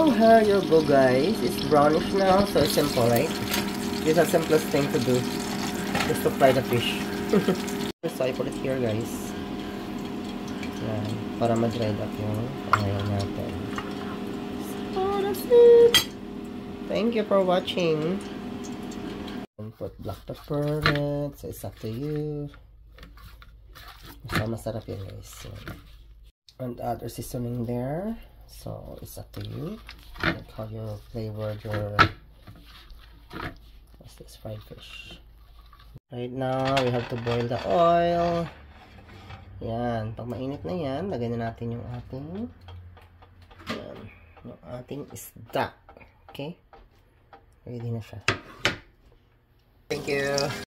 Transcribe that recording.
here you go, guys. It's brownish now, so it's simple, right? This is the simplest thing to do, just to fry the fish. So I put it here, guys. Yan, para ma-dried up yung ayaw natin. So that's it. Thank you for watching. And put black pepper in it, so it's up to you. Masarap yan, guys. So, and other seasoning there, so it's up to you. Like how you flavored your what's this, fried fish. Right now we have to boil the oil. Yan, pag mainit na yan, lagay na natin yung ating isda. Okay, ready na siya. Thank you.